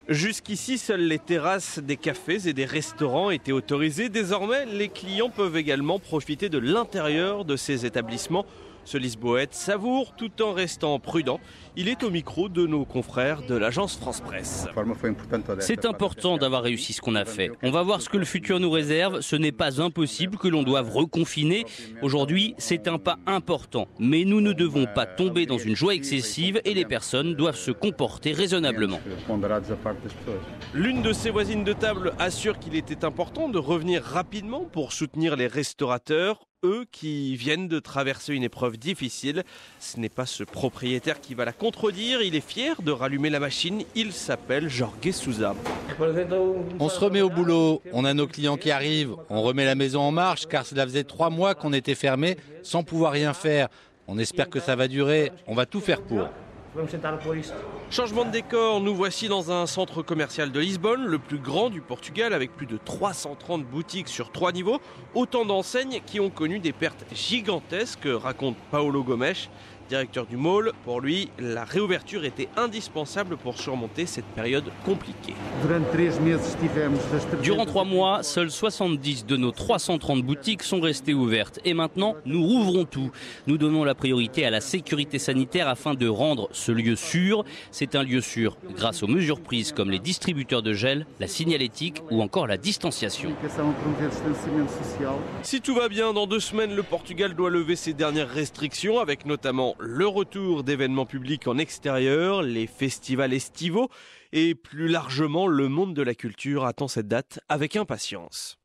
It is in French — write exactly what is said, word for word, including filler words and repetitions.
Jusqu'ici, seules les terrasses des cafés et des restaurants étaient autorisées. Désormais, les clients peuvent également profiter de l'intérieur de ces établissements. Ce Lisboète savoure tout en restant prudent. Il est au micro de nos confrères de l'agence France Presse. C'est important d'avoir réussi ce qu'on a fait. On va voir ce que le futur nous réserve. Ce n'est pas impossible que l'on doive reconfiner. Aujourd'hui, c'est un pas important. Mais nous ne devons pas tomber dans une joie excessive et les personnes doivent se comporter raisonnablement. L'une de ses voisines de table assure qu'il était important de revenir rapidement pour soutenir les restaurateurs, eux qui viennent de traverser une épreuve difficile. Ce n'est pas ce propriétaire qui va la contredire, il est fier de rallumer la machine, il s'appelle Jorge Souza. On se remet au boulot, on a nos clients qui arrivent, on remet la maison en marche car cela faisait trois mois qu'on était fermé sans pouvoir rien faire. On espère que ça va durer, on va tout faire pour. Changement de décor, nous voici dans un centre commercial de Lisbonne, le plus grand du Portugal avec plus de trois cent trente boutiques sur trois niveaux. Autant d'enseignes qui ont connu des pertes gigantesques, raconte Paulo Gomes, directeur du mall. Pour lui, la réouverture était indispensable pour surmonter cette période compliquée. Durant trois mois, seules soixante-dix de nos trois cent trente boutiques sont restées ouvertes. Et maintenant, nous rouvrons tout. Nous donnons la priorité à la sécurité sanitaire afin de rendre ce lieu sûr. C'est un lieu sûr grâce aux mesures prises comme les distributeurs de gel, la signalétique ou encore la distanciation. Si tout va bien, dans deux semaines, le Portugal doit lever ses dernières restrictions avec notamment le retour d'événements publics en extérieur, les festivals estivaux et plus largement le monde de la culture attend cette date avec impatience.